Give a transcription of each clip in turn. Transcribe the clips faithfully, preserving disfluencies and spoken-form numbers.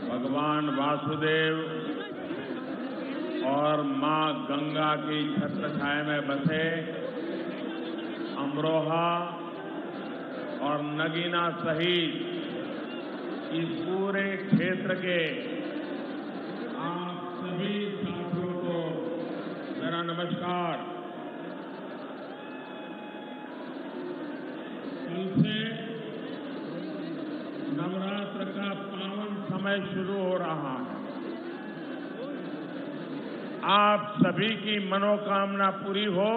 भगवान वासुदेव और मां गंगा की छत्रछाया में बसे अमरोहा और नगीना सहित इस पूरे क्षेत्र के आप सभी साथियों को मेरा नमस्कार। कल से नवरात्र का पावन समय शुरू हो रहा है। आप सभी की मनोकामना पूरी हो,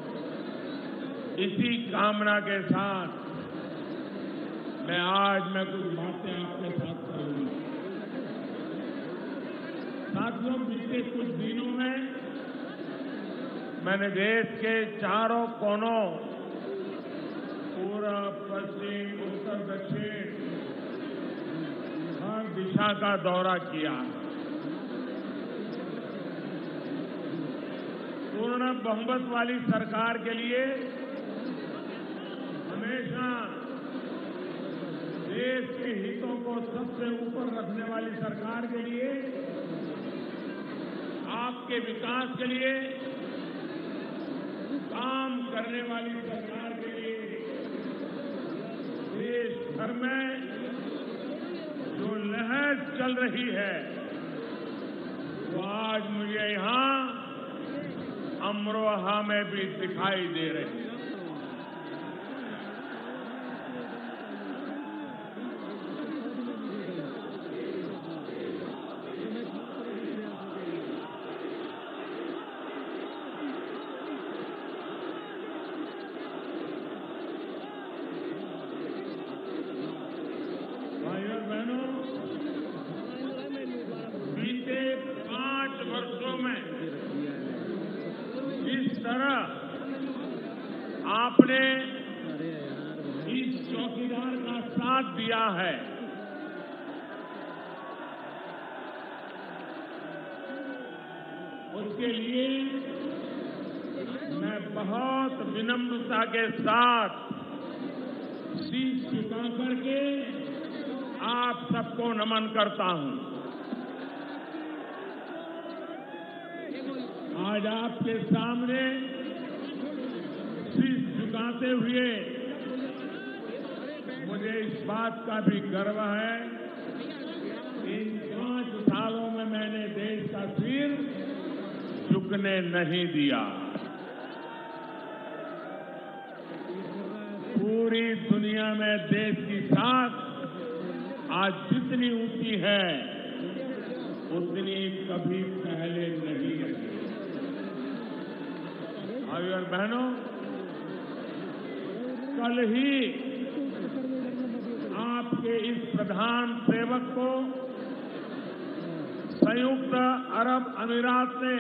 इसी कामना के साथ मैं आज मैं कुछ बातें आपके साथ करूंगा। साथियों, बीते कुछ दिनों में मैंने देश के चारों कोनों, पूर्व, पश्चिम, उत्तर, दक्षिण, हर दिशा का दौरा किया। पूर्ण बहुमत वाली सरकार के लिए हमेशा देश के हितों को सबसे ऊपर रखने वाली सरकार के लिए, आपके विकास के लिए काम करने वाली सरकार के लिए देश भर में जो लहर चल रही है वो आज मुझे यहां अमरोहा में भी दिखाई दे रही है। भाइयों बहनों, बीते पांच वर्षों में जिस तरह आपने इस चौकीदार का साथ दिया है, उसके लिए मैं बहुत विनम्रता के साथ शीश झुका करके आप सबको नमन करता हूं। आज आपके सामने शीश झुकाते हुए मुझे इस बात का भी गर्व है, इन पांच सालों में मैंने देश का सिर झुकने नहीं दिया। पूरी दुनिया में देश की साख आज जितनी ऊंची है उतनी कभी पहले नहीं रही। भाइयों और बहनों, कल ही आपके इस प्रधान सेवक को संयुक्त अरब अमीरात ने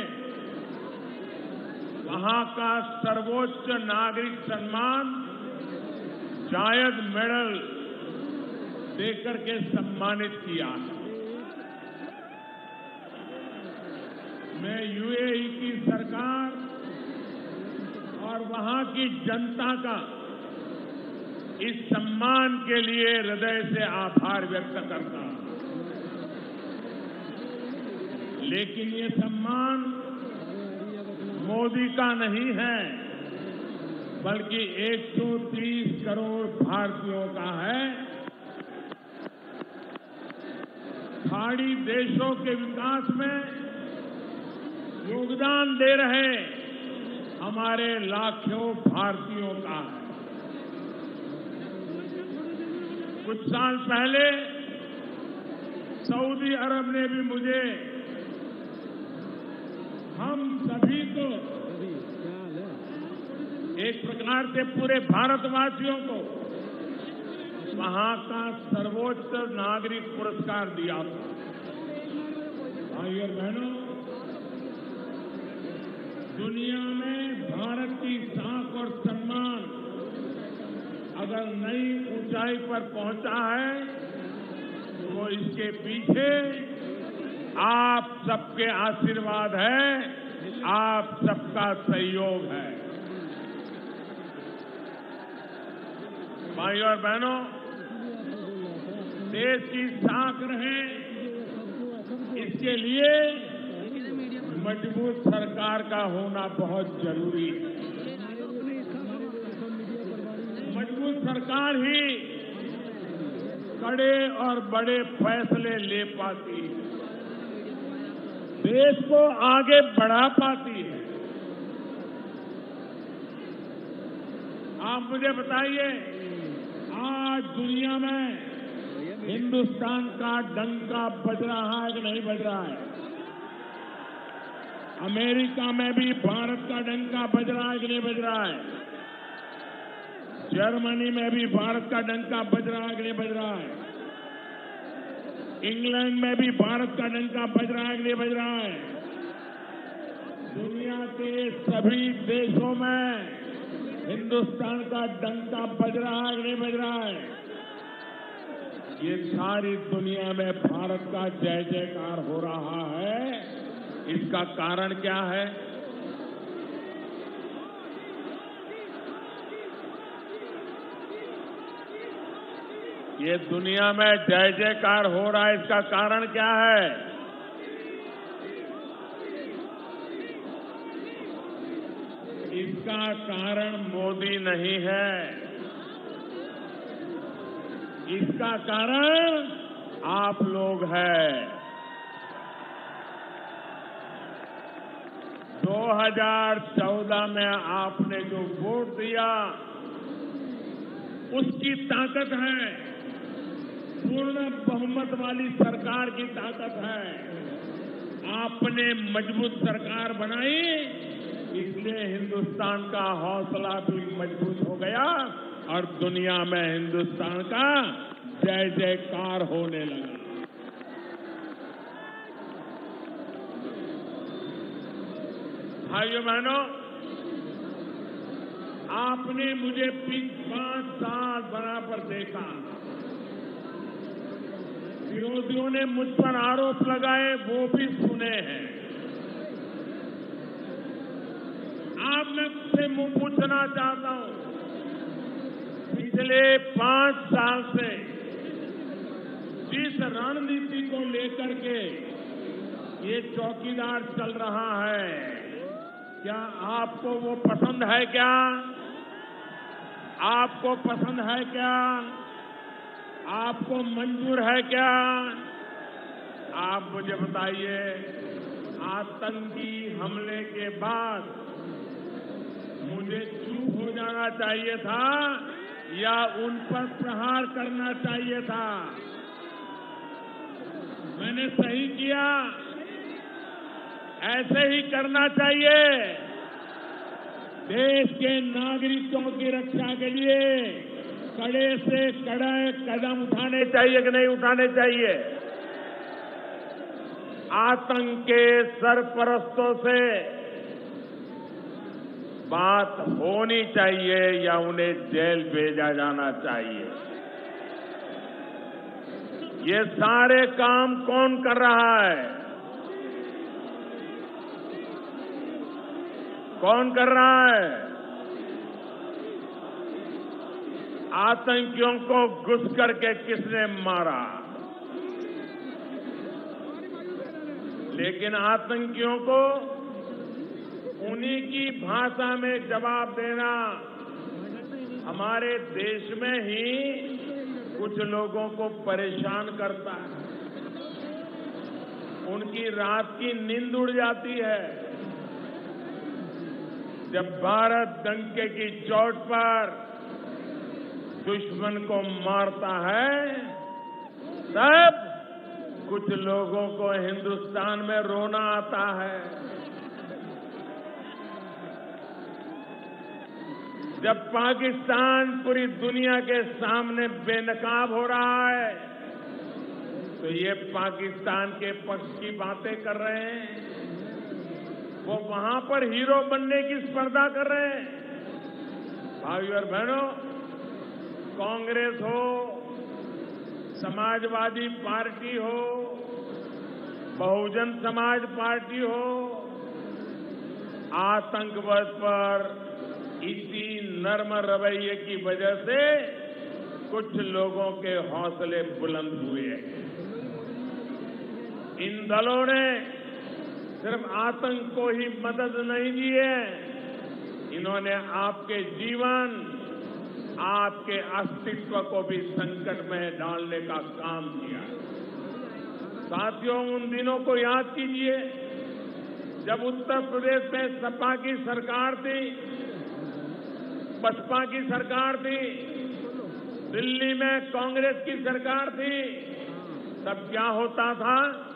वहां का सर्वोच्च नागरिक सम्मान जायद मेडल देकर के सम्मानित किया। मैं यूएई की सरकार और वहां की जनता का इस सम्मान के लिए हृदय से आभार व्यक्त करता हूं। लेकिन ये सम्मान मोदी का नहीं है, बल्कि एक सौ तीस करोड़ भारतीयों का है। खाड़ी देशों के विकास में योगदान दे रहे हमारे लाखों भारतीयों का है। कुछ साल पहले सऊदी अरब ने भी मुझे, हम सभी को, एक प्रकार से पूरे भारतवासियों को वहां का सर्वोच्च नागरिक पुरस्कार दिया था। भाइयों और बहनों, दुनिया में भारत की साख और सम्मान अगर नई ऊंचाई पर पहुंचा है तो इसके पीछे आप सबके आशीर्वाद है, आप सबका सहयोग है। भाइयों और बहनों, देश की साख रहे इसके लिए मजबूत सरकार का होना बहुत जरूरी है। मजबूत सरकार ही कड़े और बड़े फैसले ले पाती है, देश को आगे बढ़ा पाती है। आप मुझे बताइए, आज दुनिया में हिंदुस्तान का डंका बज रहा है कि नहीं बज रहा है? अमेरिका में भी भारत का डंका बज रहा है कि नहीं बज रहा है? जर्मनी में भी भारत का डंका बज रहा है कि नहीं बज रहा है? इंग्लैंड में भी भारत का डंका बज रहा है कि नहीं बज रहा है? दुनिया के सभी देशों में हिंदुस्तान का डंका बज रहा है कि नहीं बज रहा है? ये सारी दुनिया में भारत का जय जयकार हो रहा है। इसका कारण क्या है? ये दुनिया में जय जयकार हो रहा है, इसका कारण क्या है? इसका कारण मोदी नहीं है, इसका कारण आप लोग हैं। दो हज़ार चौदह में आपने जो वोट दिया, उसकी ताकत है, पूर्ण बहुमत वाली सरकार की ताकत है। आपने मजबूत सरकार बनाई, इसलिए हिंदुस्तान का हौसला भी मजबूत हो गया और दुनिया में हिंदुस्तान का जय जयकार होने लगा। भाइयों बहनों, आपने मुझे पांच साल बराबर देखा। विरोधियों ने मुझ पर आरोप लगाए, वो भी सुने हैं। आप मैं से मुंह पूछना चाहता हूं, पिछले पांच साल से जिस रणनीति को लेकर के ये चौकीदार चल रहा है, क्या आपको वो पसंद है? क्या आपको पसंद है? क्या आपको मंजूर है? क्या आप मुझे बताइए, आतंकी हमले के बाद मुझे चुप हो जाना चाहिए था या उन पर प्रहार करना चाहिए था? मैंने सही किया, ऐसे ही करना चाहिए। देश के नागरिकों की रक्षा के लिए कड़े से कड़े कदम उठाने चाहिए कि नहीं उठाने चाहिए? आतंक के सरपरस्तों से बात होनी चाहिए या उन्हें जेल भेजा जाना चाहिए? ये सारे काम कौन कर रहा है? कौन कर रहा है? आतंकियों को घुस करके किसने मारा? लेकिन आतंकियों को उन्हीं की भाषा में जवाब देना हमारे देश में ही कुछ लोगों को परेशान करता है। उनकी रात की नींद उड़ जाती है। जब भारत डंके की चोट पर दुश्मन को मारता है, तब कुछ लोगों को हिंदुस्तान में रोना आता है। जब पाकिस्तान पूरी दुनिया के सामने बेनकाब हो रहा है, तो ये पाकिस्तान के पक्ष की बातें कर रहे हैं। वो वहां पर हीरो बनने की स्पर्धा कर रहे हैं। भाइयों और बहनों, कांग्रेस हो, समाजवादी पार्टी हो, बहुजन समाज पार्टी हो, आतंकवाद पर इसी नर्म रवैये की वजह से कुछ लोगों के हौसले बुलंद हुए हैं। इन दलों ने सिर्फ आतंक को ही मदद नहीं दी है, इन्होंने आपके जीवन, आपके अस्तित्व को भी संकट में डालने का काम किया। साथियों, उन दिनों को याद कीजिए जब उत्तर प्रदेश में सपा की सरकार थी, बसपा की सरकार थी, दिल्ली में कांग्रेस की सरकार थी। तब क्या होता था?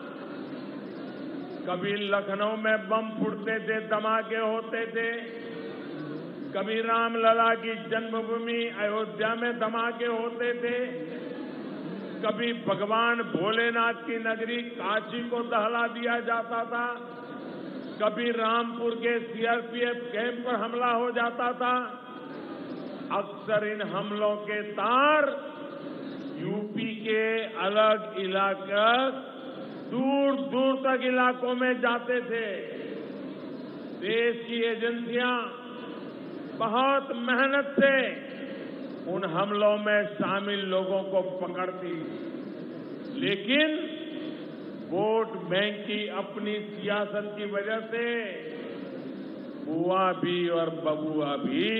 कभी लखनऊ में बम फूटते थे, धमाके होते थे, कभी रामलला की जन्मभूमि अयोध्या में धमाके होते थे, कभी भगवान भोलेनाथ की नगरी काशी को दहला दिया जाता था, कभी रामपुर के सीआरपीएफ कैंप पर हमला हो जाता था। अक्सर इन हमलों के तार यूपी के अलग इलाके, दूर दूर तक इलाकों में जाते थे। देश की एजेंसियां बहुत मेहनत से उन हमलों में शामिल लोगों को पकड़ती, लेकिन वोट बैंक की अपनी सियासत की वजह से बुआ भी और बबुआ भी,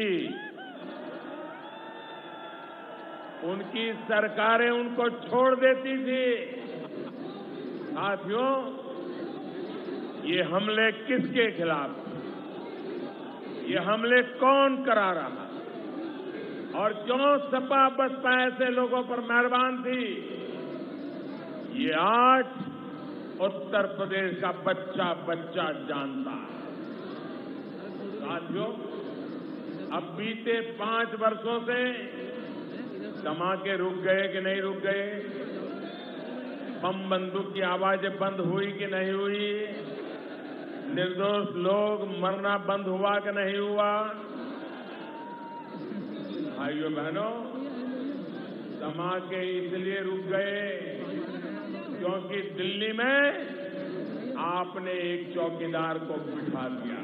उनकी सरकारें उनको छोड़ देती थी। साथियों, ये हमले किसके खिलाफ? ये हमले कौन करा रहा और क्यों सपा बसपा ऐसे लोगों पर मेहरबान थी? ये आज उत्तर प्रदेश का बच्चा बच्चा जानता है। साथियों, अब बीते पांच वर्षों से धमाके रुक गए कि नहीं रुक गए? बम बंदूक की आवाजें बंद हुई कि नहीं हुई? निर्दोष लोग मरना बंद हुआ कि नहीं हुआ? भाइयों बहनों, धमाके इसलिए रुक गए क्योंकि दिल्ली में आपने एक चौकीदार को बिठा दिया।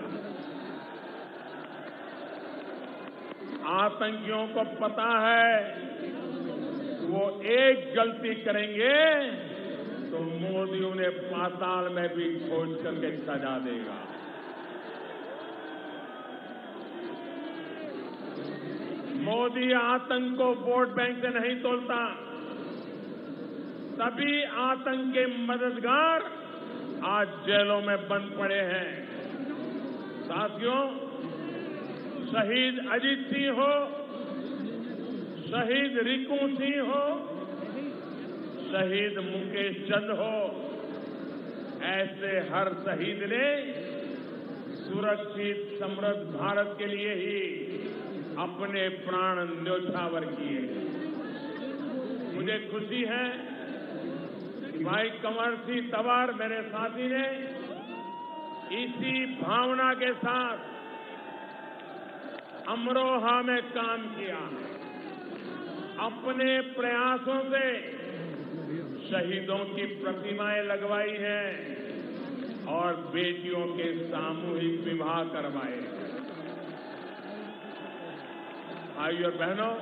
आतंकियों को पता है वो एक गलती करेंगे तो मोदी उन्हें पाताल में भी खोज करके सजा देगा। मोदी आतंक को वोट बैंक से नहीं तोलता, तभी आतंक के मददगार आज जेलों में बंद पड़े हैं। साथियों, शहीद अजीत सिंह हो, शहीद रिकू सिंह हो, शहीद मुकेश चंद हो, ऐसे हर शहीद ने सुरक्षित समृद्ध भारत के लिए ही अपने प्राण न्योछावर किए। मुझे खुशी है कि भाई कंवर सिंह तंवर मेरे साथी ने इसी भावना के साथ अमरोहा में काम किया। अपने प्रयासों से शहीदों की प्रतिमाएं लगवाई हैं और बेटियों के सामूहिक विवाह करवाए। भाइयों और बहनों,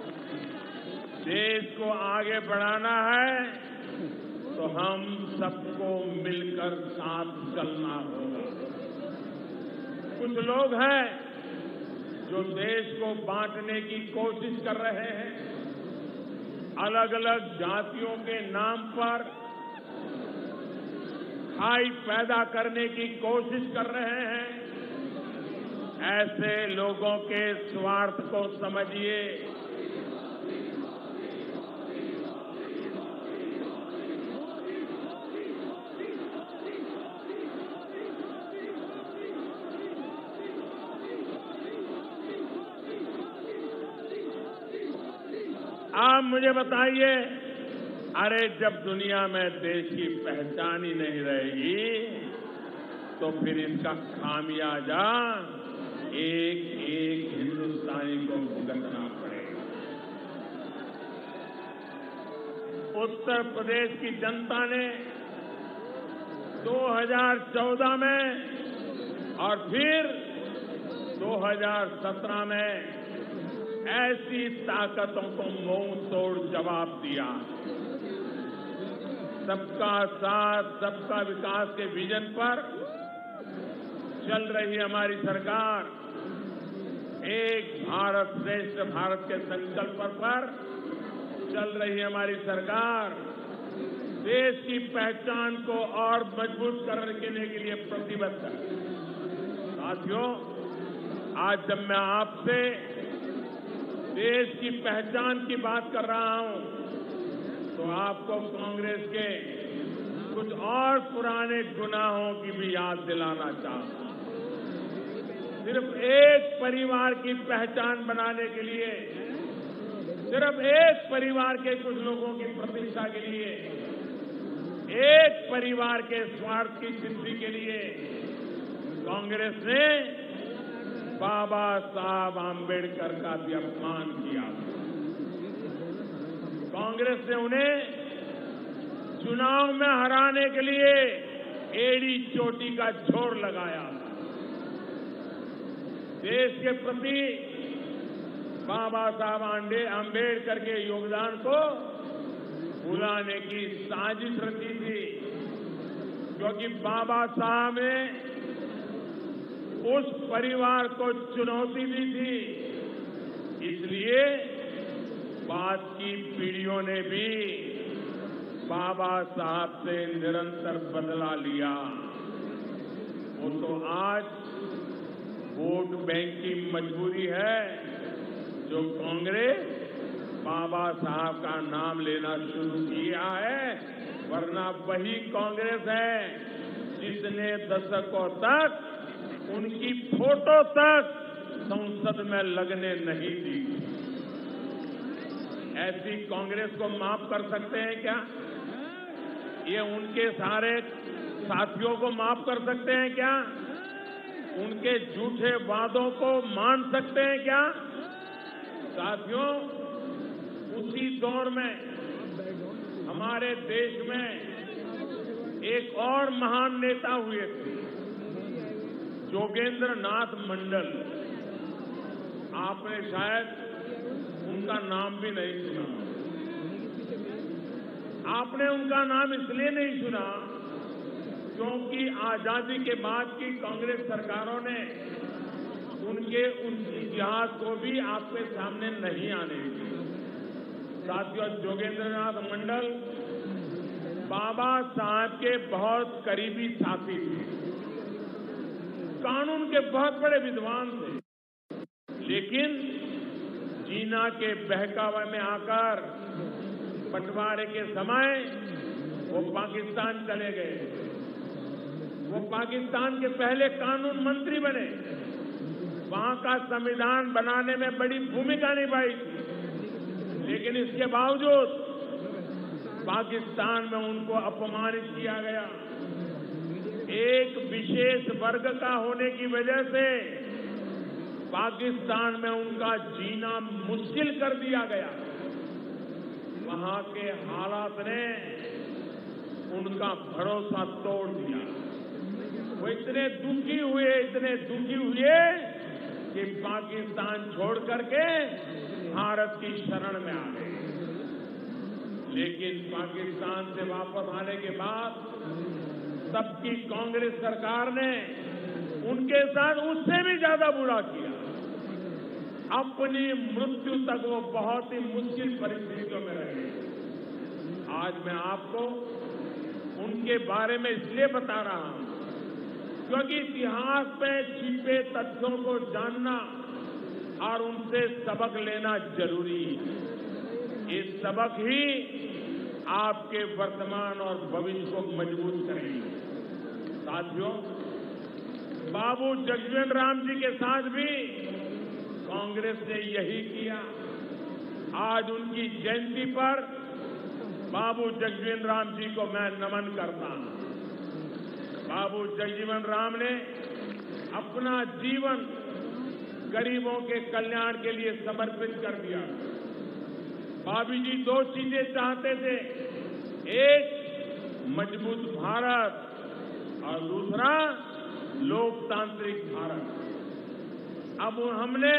देश को आगे बढ़ाना है तो हम सबको मिलकर साथ चलना होगा। कुछ लोग हैं जो देश को बांटने की कोशिश कर रहे हैं, अलग अलग जातियों के नाम पर खाई पैदा करने की कोशिश कर रहे हैं। ऐसे लोगों के स्वार्थ को समझिए। आप मुझे बताइए, अरे जब दुनिया में देश की पहचान ही नहीं रहेगी तो फिर इसका खामियाजा एक एक हिंदुस्तानी को भुगतना पड़ेगा। उत्तर प्रदेश की जनता ने दो हज़ार चौदह में और फिर दो हज़ार सत्रह में ऐसी ताकतों को मुंह तोड़ जवाब दिया। सबका साथ सबका विकास के विजन पर चल रही हमारी सरकार, एक भारत श्रेष्ठ भारत के संकल्प पर चल रही हमारी सरकार देश की पहचान को और मजबूत करने के लिए प्रतिबद्ध है। साथियों, आज जब मैं आपसे देश की पहचान की बात कर रहा हूं, तो आपको कांग्रेस के कुछ और पुराने गुनाहों की भी याद दिलाना चाहता हूं। सिर्फ एक परिवार की पहचान बनाने के लिए, सिर्फ एक परिवार के कुछ लोगों की प्रतिष्ठा के लिए, एक परिवार के स्वार्थ की सिद्धि के लिए कांग्रेस ने बाबा साहब आम्बेडकर का भी अपमान किया। कांग्रेस ने उन्हें चुनाव में हराने के लिए एड़ी चोटी का जोर लगाया। देश के प्रति बाबा साहब आम्बेडकर के योगदान को भुलाने की साजिश रची थी, क्योंकि बाबा साहब ने उस परिवार को चुनौती दी थी। इसलिए बाद की पीढ़ियों ने भी बाबा साहब से निरंतर बदला लिया। वो तो आज वोट बैंक की मजबूरी है जो कांग्रेस बाबा साहब का नाम लेना शुरू किया है, वरना वही कांग्रेस है जिसने दशकों तक उनकी फोटो तक संसद में लगने नहीं दी। ऐसी कांग्रेस को माफ कर सकते हैं क्या? ये उनके सारे साथियों को माफ कर सकते हैं क्या? उनके झूठे वादों को मान सकते हैं क्या? साथियों, उसी दौर में हमारे देश में एक और महान नेता हुए थे, जोगेंद्र नाथ मंडल। आपने शायद उनका नाम भी नहीं सुना। आपने उनका नाम इसलिए नहीं सुना क्योंकि आजादी के बाद की कांग्रेस सरकारों ने उनके उस इतिहास को भी आपके सामने नहीं आने दिया। साथियों, जोगेंद्र नाथ मंडल बाबा साहब के बहुत करीबी साथी थे, कानून के बहुत बड़े विद्वान थे, लेकिन जीना के बहकावे में आकर बंटवारे के समय वो पाकिस्तान चले गए। वो पाकिस्तान के पहले कानून मंत्री बने, वहां का संविधान बनाने में बड़ी भूमिका निभाई थी, लेकिन इसके बावजूद पाकिस्तान में उनको अपमानित किया गया। एक विशेष वर्ग का होने की वजह से पाकिस्तान में उनका जीना मुश्किल कर दिया गया। वहां के हालात ने उनका भरोसा तोड़ दिया। वो इतने दुखी हुए, इतने दुखी हुए कि पाकिस्तान छोड़ करके भारत की शरण में आ गए। लेकिन पाकिस्तान से वापस आने के बाद तब की कांग्रेस सरकार ने उनके साथ उससे भी ज्यादा बुरा किया। अपनी मृत्यु तक वो बहुत ही मुश्किल परिस्थितियों में रहे। आज मैं आपको उनके बारे में इसलिए बता रहा हूं क्योंकि इतिहास में छिपे तथ्यों को जानना और उनसे सबक लेना जरूरी है। ये सबक ही आपके वर्तमान और भविष्य को मजबूत करेंगे। साथियों, बाबू जगजीवन राम जी के साथ भी कांग्रेस ने यही किया। आज उनकी जयंती पर बाबू जगजीवन राम जी को मैं नमन करता हूं। बाबू जगजीवन राम ने अपना जीवन गरीबों के कल्याण के लिए समर्पित कर दिया। बाबू जी दो चीजें चाहते थे, एक मजबूत भारत और दूसरा लोकतांत्रिक भारत। अब हमने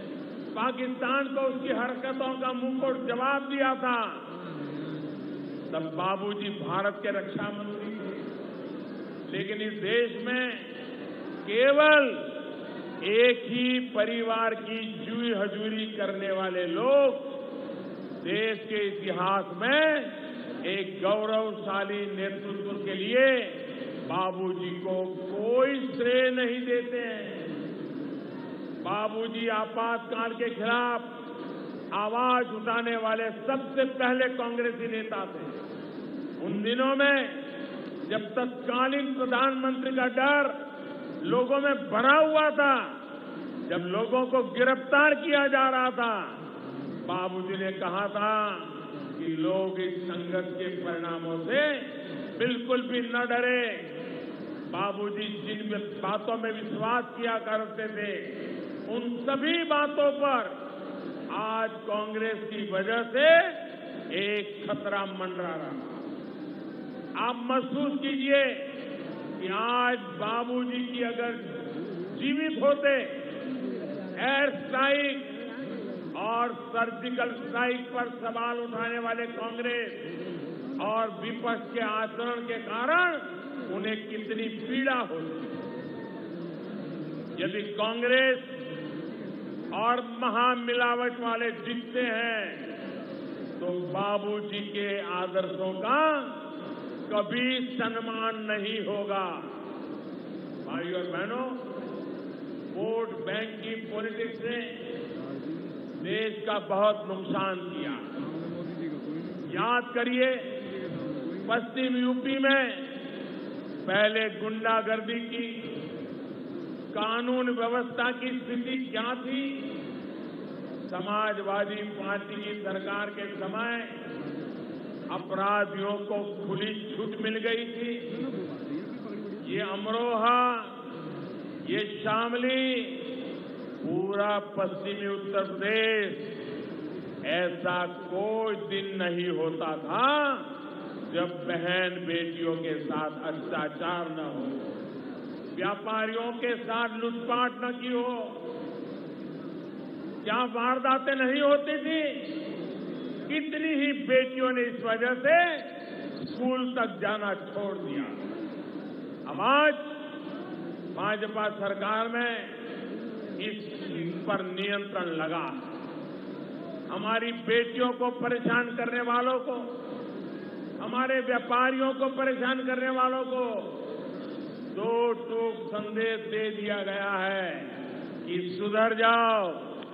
पाकिस्तान को उसकी हरकतों का मुंहतोड़ जवाब दिया था। तब बाबूजी भारत के रक्षा मंत्री थे। लेकिन इस देश में केवल एक ही परिवार की जुई हजूरी करने वाले लोग देश के इतिहास में एक गौरवशाली नेतृत्व के लिए बाबूजी को कोई श्रेय नहीं देते हैं। बाबूजी आपातकाल के खिलाफ आवाज उठाने वाले सबसे पहले कांग्रेसी नेता थे। उन दिनों में जब तत्कालीन प्रधानमंत्री का डर लोगों में भरा हुआ था, जब लोगों को गिरफ्तार किया जा रहा था, बाबूजी ने कहा था कि लोग इस संघर्ष के परिणामों से बिल्कुल भी न डरे। बाबूजी जिन बातों में विश्वास किया करते थे, उन सभी बातों पर आज कांग्रेस की वजह से एक खतरा मंडरा रहा। आप महसूस कीजिए कि आज बाबूजी की अगर जीवित होते, एयर स्ट्राइक और सर्जिकल स्ट्राइक पर सवाल उठाने वाले कांग्रेस और विपक्ष के आचरण के कारण उन्हें कितनी पीड़ा होती। यदि कांग्रेस और महामिलावट वाले जीतते हैं तो बाबूजी के आदर्शों का कभी सम्मान नहीं होगा। भाइयों और बहनों, वोट बैंक की पॉलिटिक्स ने देश का बहुत नुकसान किया। याद करिए, पश्चिम यूपी में पहले गुंडागर्दी की, कानून व्यवस्था की स्थिति क्या थी। समाजवादी पार्टी की सरकार के समय अपराधियों को खुली छूट मिल गई थी। ये अमरोहा, ये शामली, पूरा पश्चिमी उत्तर प्रदेश, ऐसा कोई दिन नहीं होता था जब बहन बेटियों के साथ अत्याचार न हो, व्यापारियों के साथ लूटपाट न की हो। क्या वारदातें नहीं होती थी। कितनी ही बेटियों ने इस वजह से स्कूल तक जाना छोड़ दिया। अब आज भाजपा सरकार में इस पर नियंत्रण लगा। हमारी बेटियों को परेशान करने वालों को, हमारे व्यापारियों को परेशान करने वालों को दो टूक संदेश दे दिया गया है कि सुधर जाओ,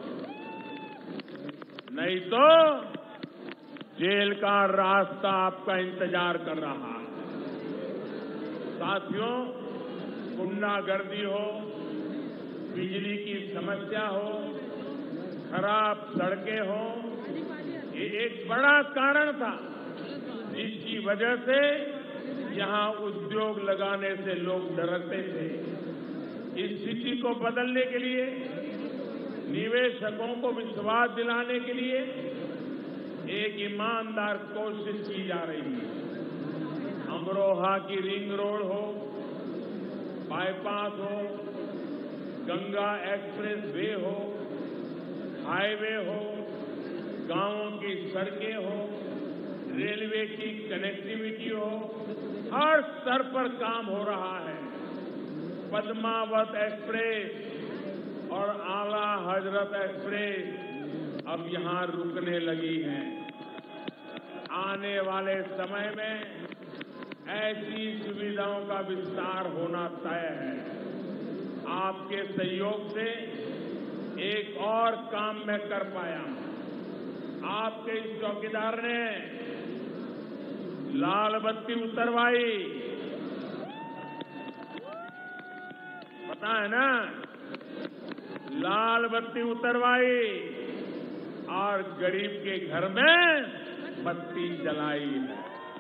नहीं तो जेल का रास्ता आपका इंतजार कर रहा है। साथियों, गुंडागर्दी हो, बिजली की समस्या हो, खराब सड़कें हो, ये एक बड़ा कारण था जिसकी वजह से यहां उद्योग लगाने से लोग डरते थे। इस स्थिति को बदलने के लिए, निवेशकों को विश्वास दिलाने के लिए एक ईमानदार कोशिश की जा रही है। अमरोहा की रिंग रोड हो, बाईपास हो, गंगा एक्सप्रेस वे हो, हाईवे हो, गांवों की सड़कें हो, रेलवे की कनेक्टिविटी हो, हर स्तर पर काम हो रहा है। पद्मावत एक्सप्रेस और आला हजरत एक्सप्रेस अब यहां रुकने लगी है। आने वाले समय में ऐसी सुविधाओं का विस्तार होना तय है। आपके सहयोग से एक और काम मैं कर पाया। आपके इस चौकीदार ने लाल बत्ती उतरवाई, पता है ना, लाल बत्ती उतरवाई और गरीब के घर में बत्ती जलाई है।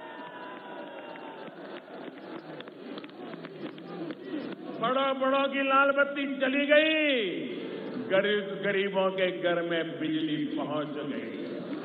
बड़ों बड़ों की लाल बत्ती चली गई, गरीब गरीबों के घर में बिजली पहुंच गई।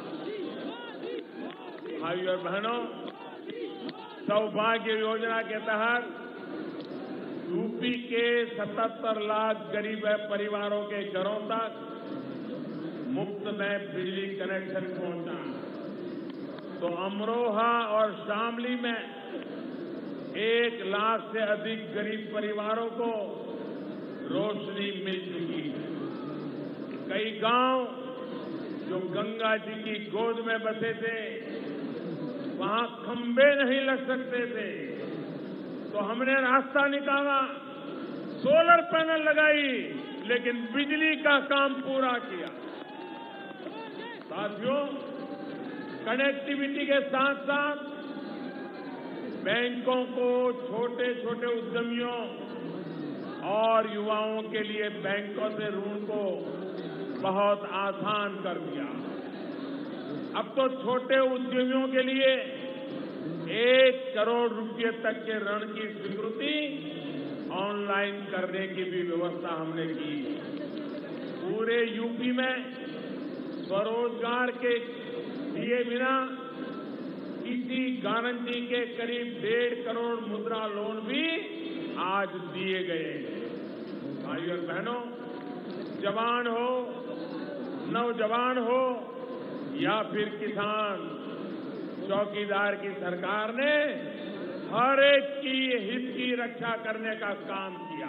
भाइयों और बहनों, सौभाग्य योजना के तहत यूपी के सतहत्तर लाख गरीब परिवारों के घरों तक मुफ्त में बिजली कनेक्शन पहुंचा। तो अमरोहा और शामली में एक लाख से अधिक गरीब परिवारों को रोशनी मिल चुकी है। कई गांव जो गंगा जी की गोद में बसे थे, वहां खंबे नहीं लग सकते थे, तो हमने रास्ता निकाला, सोलर पैनल लगाई, लेकिन बिजली का काम पूरा किया। साथियों, कनेक्टिविटी के साथ साथ बैंकों को छोटे छोटे उद्यमियों और युवाओं के लिए बैंकों से ऋण को बहुत आसान कर दिया। अब तो छोटे उद्यमियों के लिए एक करोड़ रुपए तक के ऋण की स्वीकृति ऑनलाइन करने की भी व्यवस्था हमने की। पूरे यूपी में स्वरोजगार के दिए बिना किसी गारंटी के करीब डेढ़ करोड़ मुद्रा लोन भी आज दिए गए। भाइयों और बहनों, जवान हो, नौजवान हो या फिर किसान, चौकीदार की सरकार ने हर एक की हित की रक्षा करने का काम किया।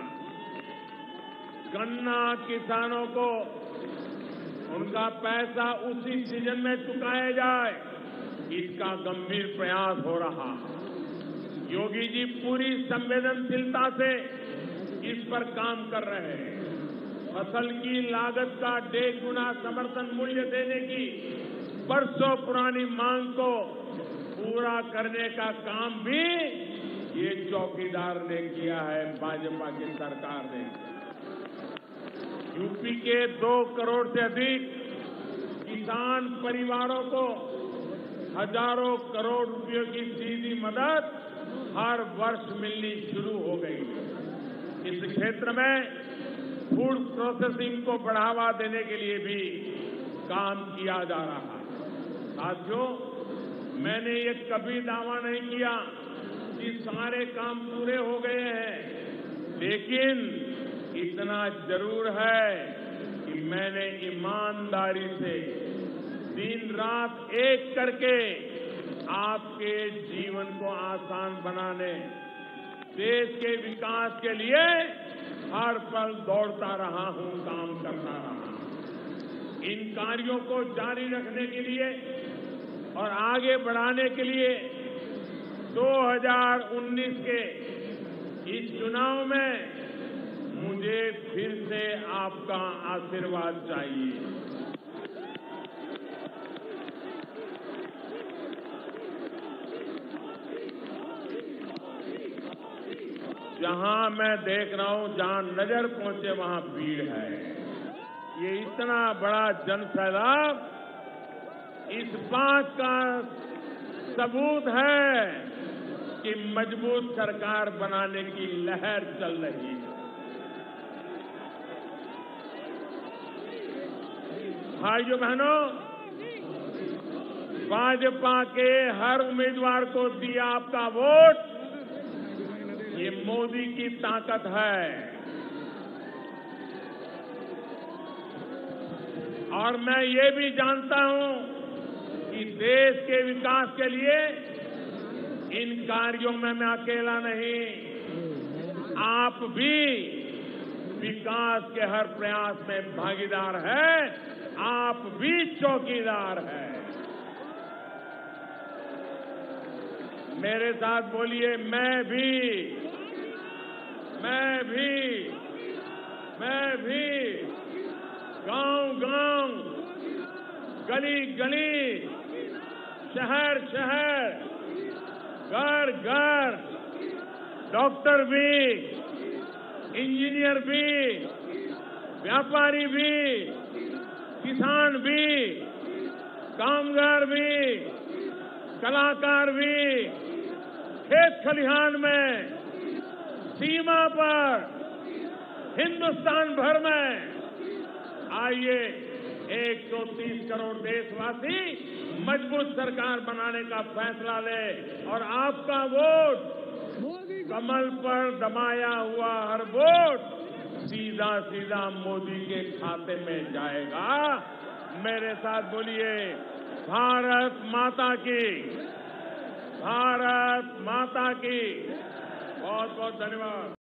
गन्ना किसानों को उनका पैसा उसी सीजन में चुकाया जाए, इसका गंभीर प्रयास हो रहा। योगी जी पूरी संवेदनशीलता से इस पर काम कर रहे हैं। फसल की लागत का डेढ़ गुना समर्थन मूल्य देने की बरसों पुरानी मांग को पूरा करने का काम भी ये चौकीदार ने किया है, भाजपा की सरकार ने। यूपी के दो करोड़ से अधिक किसान परिवारों को हजारों करोड़ रुपयों की सीधी मदद हर वर्ष मिलनी शुरू हो गई। इस क्षेत्र में फूड प्रोसेसिंग को बढ़ावा देने के लिए भी काम किया जा रहा है। साथियों, मैंने ये कभी दावा नहीं किया कि सारे काम पूरे हो गए हैं, लेकिन इतना जरूर है कि मैंने ईमानदारी से दिन रात एक करके आपके जीवन को आसान बनाने, देश के विकास के लिए हर पल दौड़ता रहा हूं, काम करता रहा। इन कार्यों को जारी रखने के लिए और आगे बढ़ाने के लिए दो हज़ार उन्नीस के इस चुनाव में मुझे फिर से आपका आशीर्वाद चाहिए। जहां मैं देख रहा हूं, जहां नजर पहुंचे वहां भीड़ है। ये इतना बड़ा जनसैलाब इस बात का सबूत है कि मजबूत सरकार बनाने की लहर चल रही है। भाइयों बहनों, भाजपा के हर उम्मीदवार को दिया आपका वोट, ये मोदी की ताकत है। और मैं ये भी जानता हूं कि देश के विकास के लिए इन कार्यों में मैं अकेला नहीं, आप भी विकास के हर प्रयास में भागीदार हैं, आप भी चौकीदार हैं। मेरे साथ बोलिए, मैं भी, मैं भी, मैं भी गांव गांव, गली गली, शहर शहर, घर घर, डॉक्टर भी, इंजीनियर भी, व्यापारी भी, किसान भी, कामगार भी, कलाकार भी, खेत खलिहान में, सीमा पर, हिंदुस्तान भर में आइए, एक सौ तीस करोड़ देशवासी मजबूत सरकार बनाने का फैसला ले और आपका वोट, कमल पर दबाया हुआ हर वोट सीधा सीधा मोदी के खाते में जाएगा। मेरे साथ बोलिए, भारत माता की, भारत माता की। बहुत बहुत धन्यवाद।